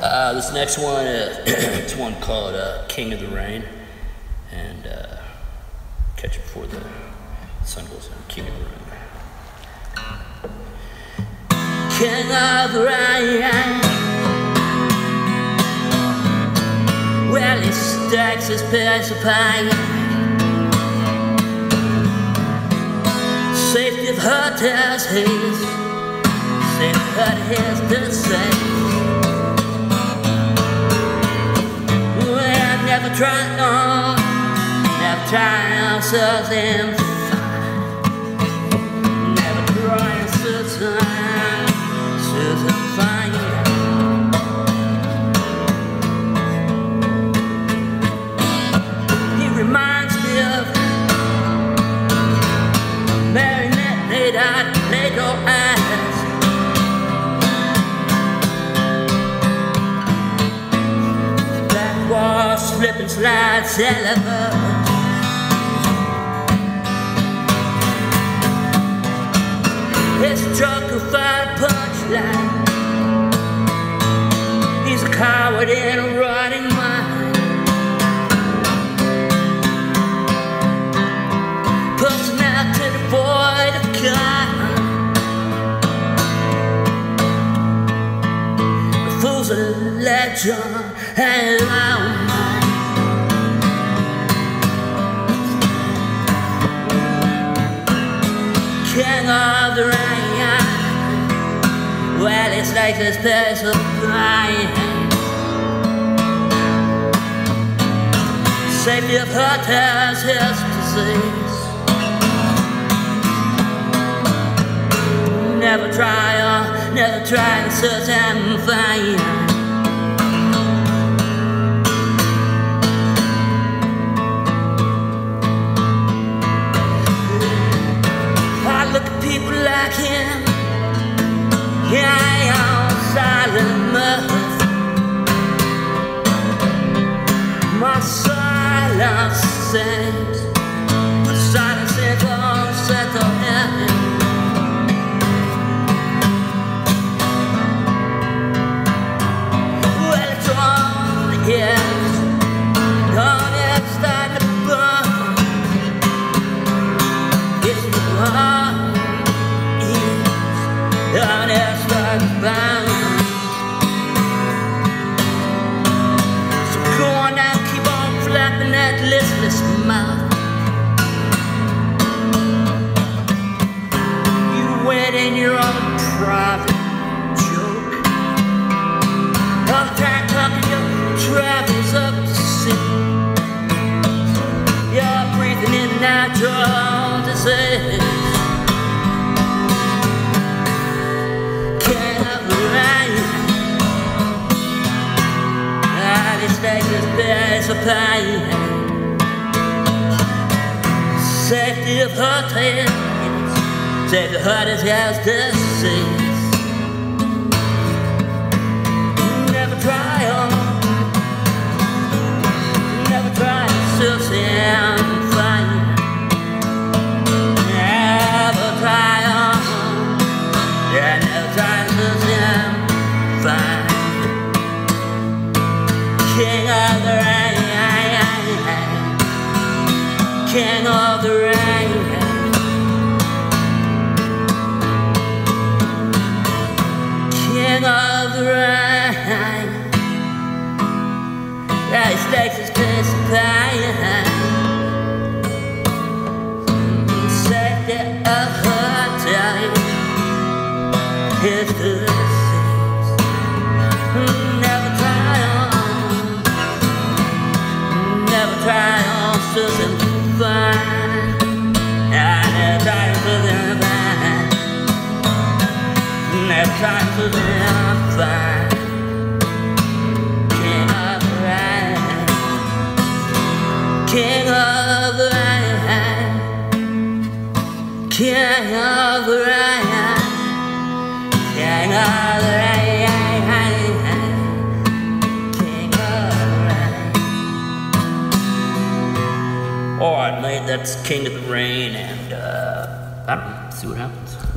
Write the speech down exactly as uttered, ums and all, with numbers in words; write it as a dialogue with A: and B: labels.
A: Uh, this next one, uh, it's one called uh, King of the Rain, and uh, catch it before the sun goes down. King of the Rain. King of the Rain. Well, he stacks his piece of pie. Safety of hotels, his safety of his deceit. Well, never try on, never try on something fine. Never try on something, something fine. Reminds me of marionette made out of Lego eyes. That was flipping slide syllables. It's a joke without a punchline. He's a coward in a running mind. Personality devoid of kind. The fool's a legend and I'm mine. King of the Rain. Well, it's like this place of crying. Safety of hotels, his disease. Never try, or never try to search and find. I look at people like him. Yeah, I am silent mirth. My silence sings. My silence sings unsettle him. Yes, don't ever start to burn. It's the one, yes, don't ever start to burn. So go on now, keep on flapping that listless mouth. You went in your own private joke. All the time talking your travels up to sea. You're breathing in and out your own disease. King of the Rain. Ah, this day is days of pain. Safety of hotels, safety of hotels has disease. Never try on. And fine. Never try on. Yeah, never try to fine. King of the Rain. King of the Rain. King of the Rain. Yeah, he stakes his piece of pie. Safety of hotel, his disease. Never try on, never try on something fine. I never try on something fine. Never try on something fine. King of the Rain. King of the Rain. King of the Rain. King of the Rain. Alright, mate, that's King of the Rain, and uh, I don't know, see what happens.